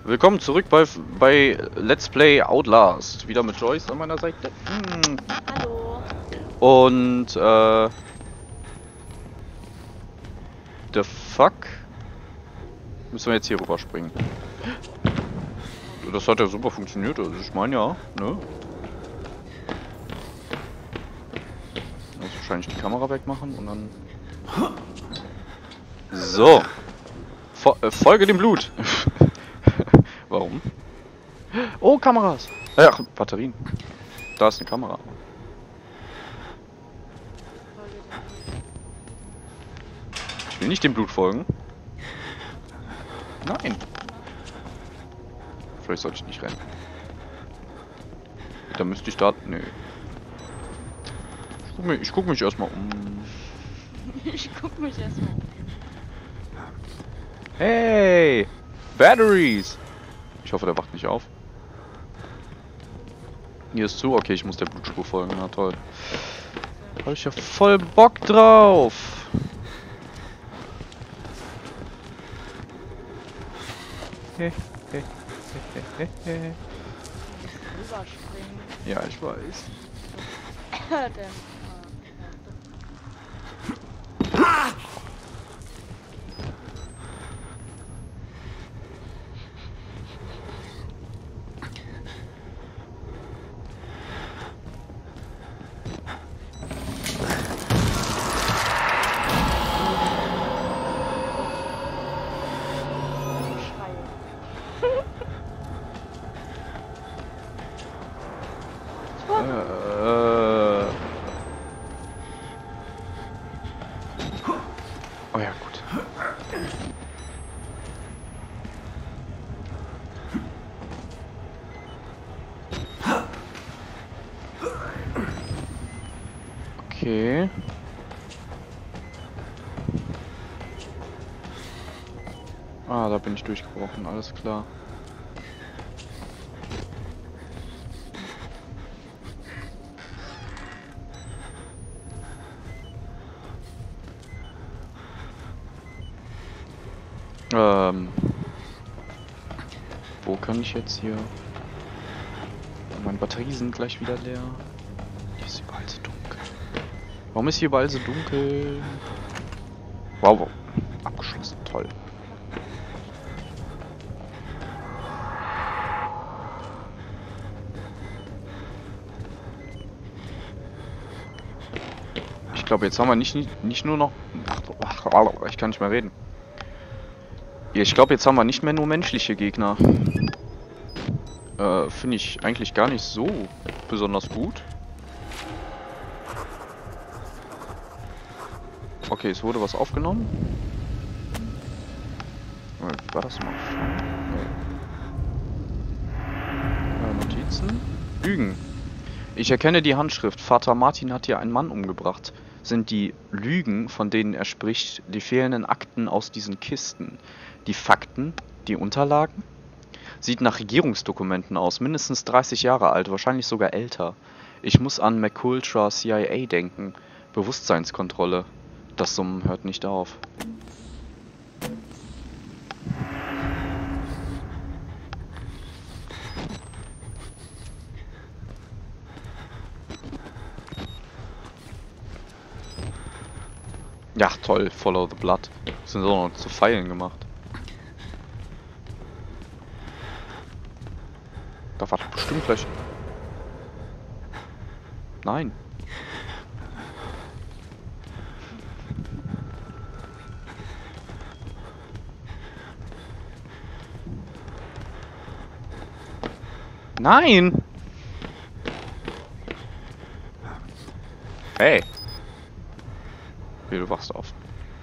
Willkommen zurück bei Let's Play Outlast. Wieder mit Joyce an meiner Seite. Hallo. Und, the fuck? Müssen wir jetzt hier rüber springen. Das hat ja super funktioniert, also ich meine ja, ne? Ich muss wahrscheinlich die Kamera wegmachen und dann... So. Folge dem Blut. Warum? Oh, Kameras. Ach, Batterien. Da ist eine Kamera. Ich will nicht dem Blut folgen. Nein. Vielleicht sollte ich nicht rennen. Da müsste ich da... Nö. Ich guck mich erstmal um. Ich guck mich erstmal um. Hey! Batteries! Ich hoffe, der wacht nicht auf. Hier ist zu. Okay, ich muss der Blutspur folgen. Na toll. Da hab ich ja voll Bock drauf. Rüberspringen. Ja, ich weiß. Oh ja, gut. Okay. Ah, da bin ich durchgebrochen, alles klar. Wo kann ich jetzt hier... Meine Batterien sind gleich wieder leer. Hier ist überall so dunkel. Warum ist hier überall so dunkel? Wow, wow. Abgeschlossen, toll. Ich glaube, jetzt haben wir nicht nur noch... Ach, ich kann nicht mehr reden. Ich glaube, jetzt haben wir nicht mehr nur menschliche Gegner. Finde ich eigentlich gar nicht so besonders gut. Okay, es wurde was aufgenommen. War das mal? Notizen? Lügen. Ich erkenne die Handschrift. Vater Martin hat hier einen Mann umgebracht. Sind die Lügen, von denen er spricht, die fehlenden Akten aus diesen Kisten? Die Fakten? Die Unterlagen? Sieht nach Regierungsdokumenten aus, mindestens 30 Jahre alt, wahrscheinlich sogar älter. Ich muss an McCultra CIA denken. Bewusstseinskontrolle. Das Summen hört nicht auf. Ja, toll, follow the blood. Das sind auch noch zu Pfeilen gemacht. Da war bestimmt gleich... Nein. Nein! Hey! Okay, du wachst auf.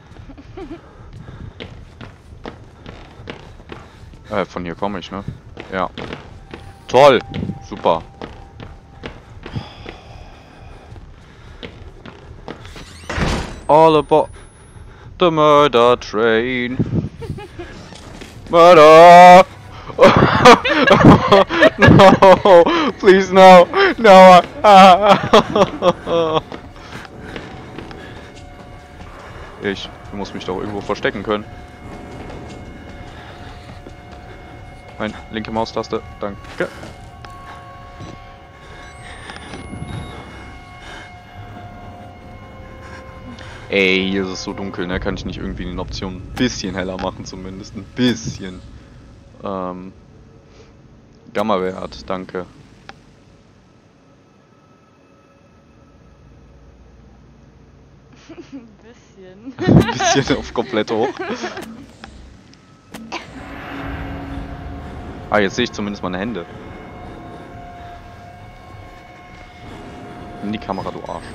Von hier komme ich, ne? Ja. Toll! Super. All aboard the murder train. Murder! No! Please no! No! Ich muss mich doch irgendwo verstecken können. Mein linke Maustaste. Danke. Ey, hier ist es so dunkel, ne? Kann ich nicht irgendwie eine Option ein bisschen heller machen zumindest? Ein bisschen. Gamma-Wert, danke. Ein bisschen. Ein bisschen auf komplett hoch. Ah, jetzt sehe ich zumindest meine Hände. Nimm die Kamera, du Arsch.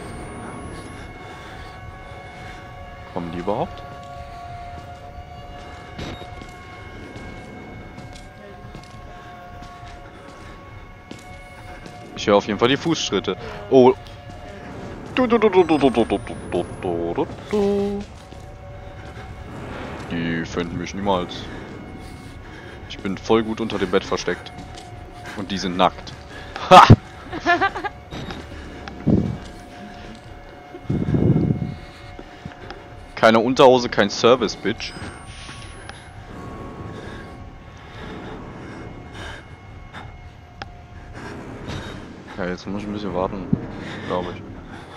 Kommen die überhaupt? Ich höre auf jeden Fall die Fußschritte. Oh. Die finden mich niemals. Ich bin voll gut unter dem Bett versteckt. Und die sind nackt. Ha! Keine Unterhose, kein Service, Bitch. Ja, jetzt muss ich ein bisschen warten, glaube ich.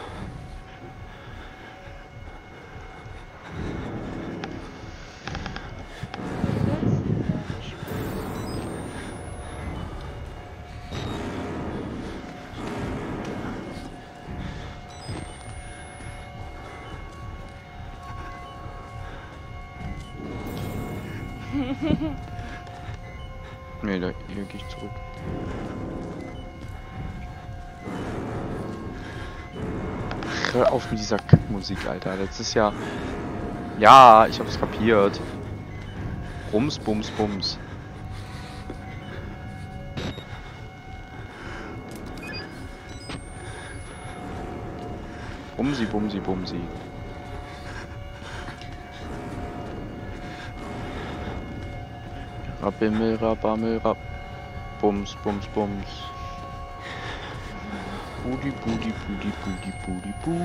Nee, da hier gehe ich zurück. Ach, hör auf mit dieser Kackmusik, Alter. Das ist ja... Ja, ich hab's kapiert. Bums, bums, bums. Bumsi, bumsi, bumsi. Rabimmel, rabammel, rab. Bums, bums, bums. Budi, budi, budi, budi, budi, bu.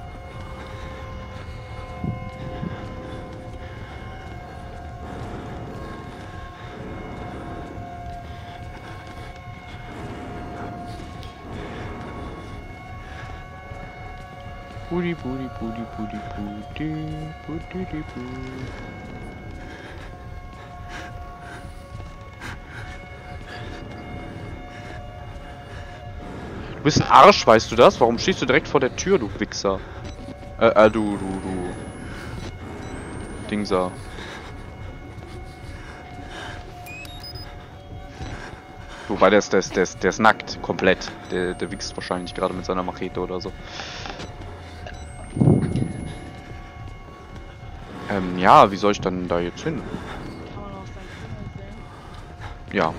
Budi, budi, budi, budi, budi, budi, budi, bu. Du bist ein Arsch, weißt du das? Warum stehst du direkt vor der Tür, du Wichser? Du Dingser. Wobei der ist nackt, komplett. Der wichst wahrscheinlich gerade mit seiner Machete oder so. Ja, wie soll ich dann da jetzt hin? Kann man auch seinen Finger sehen? Ja.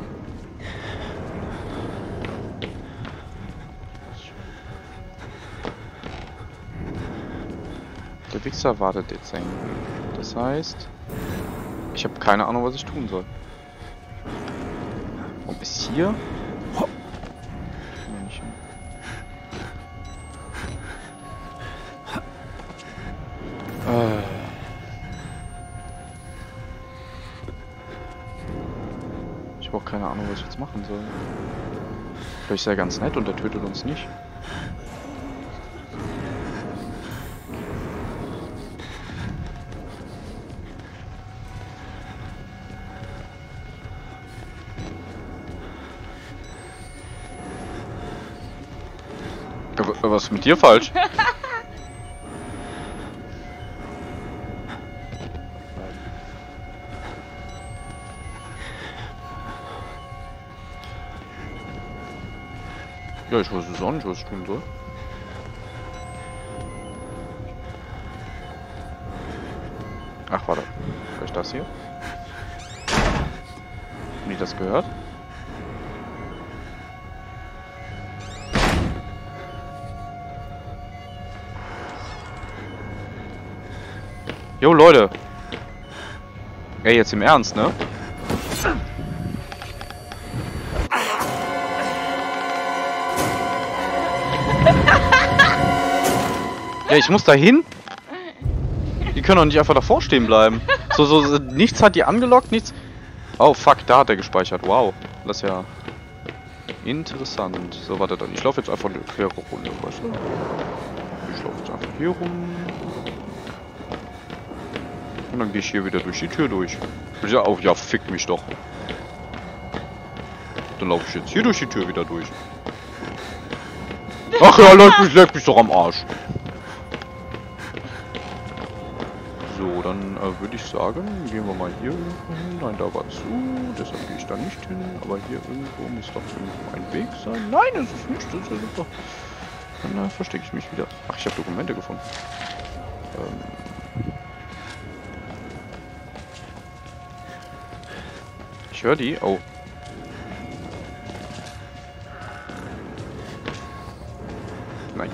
Der Wichser wartet jetzt irgendwie. Das heißt, ich habe keine Ahnung, was ich tun soll. Und bis hier? Männchen. Ich habe auch keine Ahnung, was ich jetzt machen soll. Vielleicht ist er ganz nett und er tötet uns nicht. Was ist mit dir falsch? Ja, ich weiß es auch nicht, was ich tun soll. Ach, warte. Vielleicht das hier? Haben die das gehört? Jo, Leute. Ey, jetzt im Ernst, ne? Ja, ich muss da hin. Die können doch nicht einfach davor stehen bleiben. So, nichts hat die angelockt, nichts. Oh, fuck, da hat er gespeichert. Wow. Das ist ja interessant. So, warte dann. Ich laufe jetzt einfach eine quere Runde, weißt du? Ich laufe jetzt einfach hier rum. Und dann gehe ich hier wieder durch die Tür durch. Ja, oh, ja, fick mich doch. Dann laufe ich jetzt hier durch die Tür wieder durch. Ach ja, leck mich doch am Arsch. So, dann würde ich sagen, gehen wir mal hier irgendwo hin. Nein, da war zu, deshalb gehe ich da nicht hin. Aber hier irgendwo muss doch irgendwo ein Weg sein. Nein, es ist nicht, das ist ja super. Dann verstecke ich mich wieder. Ach, ich habe Dokumente gefunden. Ich höre die. Oh. Nein.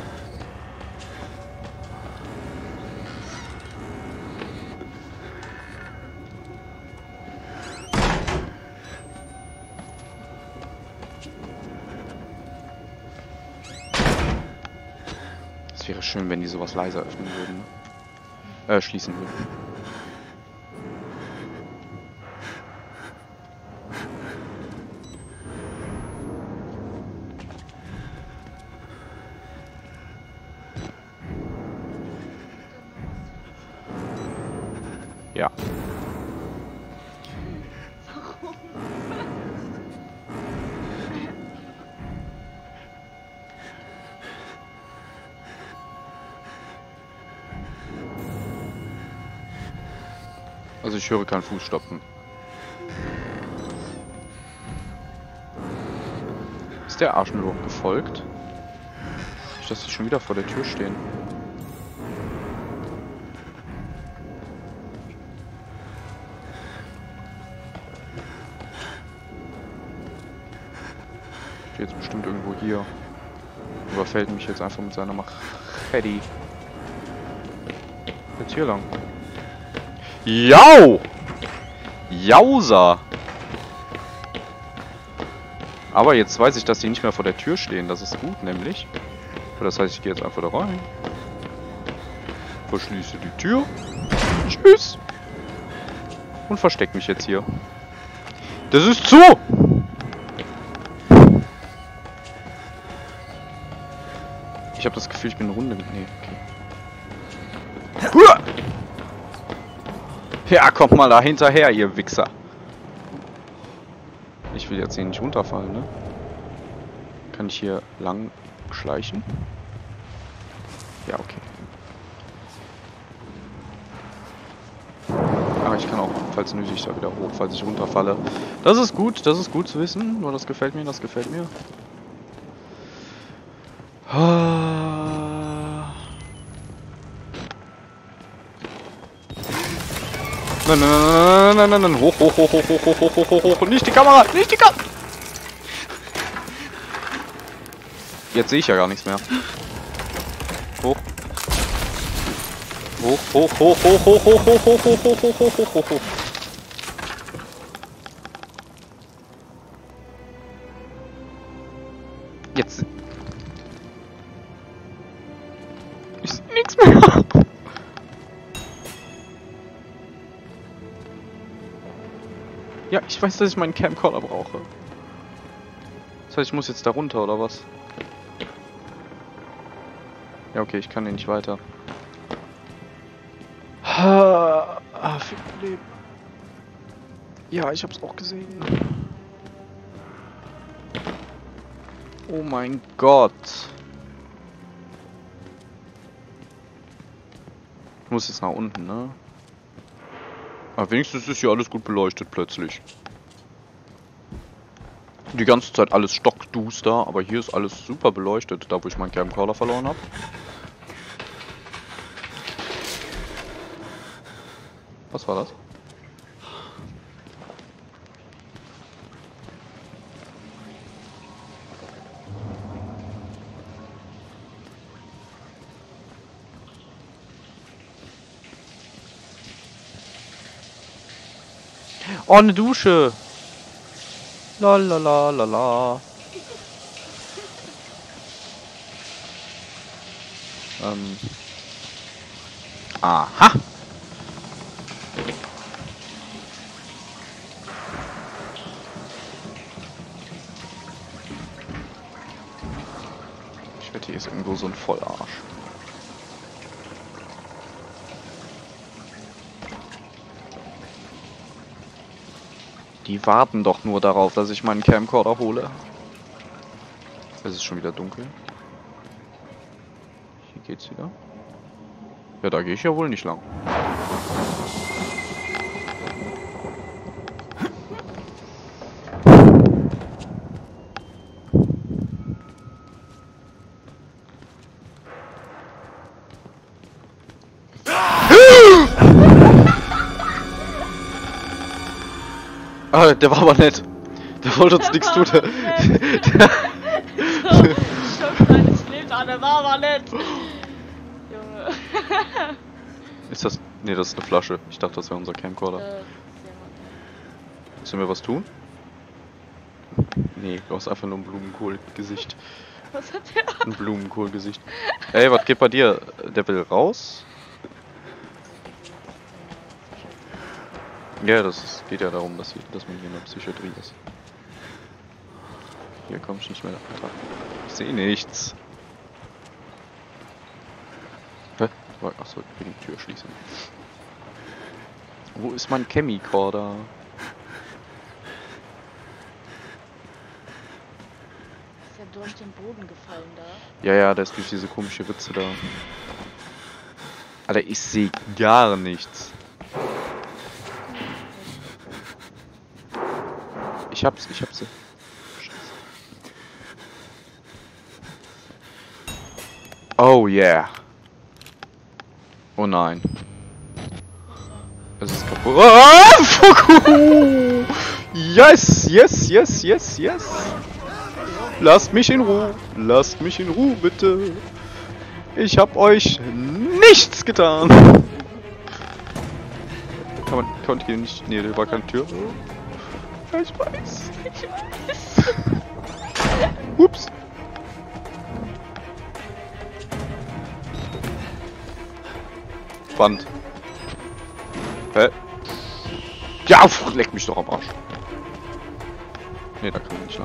Es wäre schön, wenn die sowas leiser öffnen würden. Schließen würden. Ja. Also ich höre keinen Fußstapfen. Ist der Arsch mir überhaupt gefolgt? Ich dass die schon wieder vor der Tür stehen. Steht jetzt bestimmt irgendwo hier. Überfällt mich jetzt einfach mit seiner Machete. Jetzt hier lang. Jau! Jausa! Aber jetzt weiß ich, dass die nicht mehr vor der Tür stehen. Das ist gut, nämlich. Das heißt, ich gehe jetzt einfach da rein. Verschließe die Tür. Tschüss! Und verstecke mich jetzt hier. Das ist zu! Ich habe das Gefühl, ich bin eine Runde mit... Nee, okay. Huah! Ja, kommt mal da hinterher, ihr Wichser. Ich will jetzt hier nicht runterfallen, ne? Kann ich hier lang schleichen? Ja, okay. Aber ich kann auch, falls nötig, da wieder hoch, falls ich runterfalle. Das ist gut zu wissen. Nur das gefällt mir, das gefällt mir. Nein, nein, nein, nein, nein, nein, hoch, hoch, hoch, hoch, hoch, hoch, hoch, hoch, hoch, nicht die Kamera, nicht die Kamera! Jetzt sehe ich ja gar nichts mehr. Hoch. Hoch, hoch, hoch, hoch, hoch, hoch, hoch, hoch, hoch, hoch, hoch, hoch, hoch, hoch, hoch. Jetzt. Ich sehe nichts mehr. Ja, ich weiß, dass ich meinen Camcorder brauche. Das heißt, ich muss jetzt da runter, oder was? Ja, okay, ich kann hier nicht weiter. Viel Leben. Ja, ich hab's auch gesehen. Oh mein Gott. Ich muss jetzt nach unten, ne? Aber wenigstens ist hier alles gut beleuchtet plötzlich. Die ganze Zeit alles stockduster, aber hier ist alles super beleuchtet, da wo ich meinen Camcorder verloren habe. Was war das? Oh, eine Dusche! Lalalala. Aha! Ich wette, hier ist irgendwo so ein Vollarsch. Die warten doch nur darauf, dass ich meinen Camcorder hole. Es ist schon wieder dunkel. Hier geht's wieder. Ja, da gehe ich ja wohl nicht lang. Ah, der war aber nett. Der wollte uns nichts tun. Schock seines Lebens an, der war aber nett. Junge. Ist das... Nee, das ist eine Flasche. Ich dachte, das wäre unser Camcorder. Müssen wir was tun? Nee, du hast einfach nur ein Blumenkohl-Gesicht. Was hat der? Ein Blumenkohl-Gesicht. Ey, was geht bei dir? Der will raus? Ja, geht ja darum, dass man hier in der Psychiatrie ist. Hier komm ich nicht mehr dran. Ich sehe nichts. Hä? Achso, ich will die Tür schließen. Wo ist mein Camcorder? Ist ja durch den Boden gefallen da. Ja, der ist durch diese komische Ritze da. Alter, ich sehe gar nichts. Ich hab's sie. Scheiße. Oh yeah. Oh nein. Es ist kaputt. Ah, fuck! Yes! Lasst mich in Ruhe. Lasst mich in Ruhe, bitte. Ich hab euch nichts getan. Konnte hier nicht... Nee, da war keine Tür. Ich weiß. Ups. Wand. Hä? Ja, leck mich doch am Arsch. Nee, da kann man nicht lang.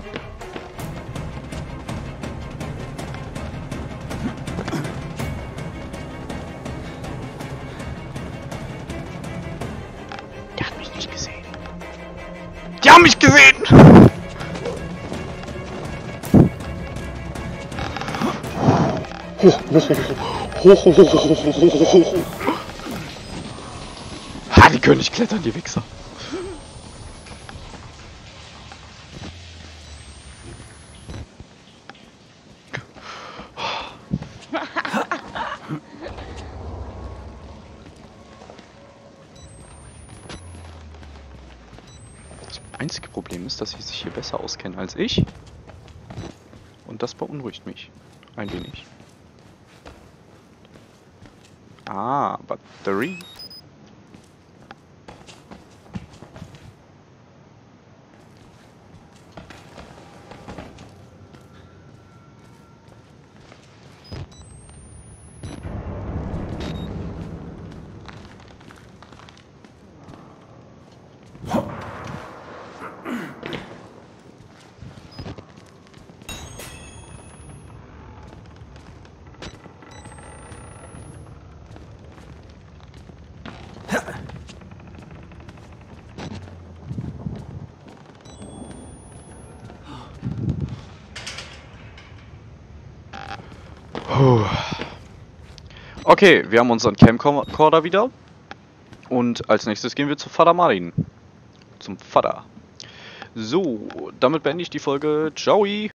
Der hat mich nicht gesehen. Die haben mich gesehen! Ha, die können nicht klettern, die Wichser. Das einzige Problem ist, dass sie sich hier besser auskennen als ich. Und das beunruhigt mich. Ein wenig. Ah, Batterie. Okay, wir haben unseren Camcorder wieder. Und als nächstes gehen wir zu Vater Martin. Zum Vater. So, damit beende ich die Folge. Ciao!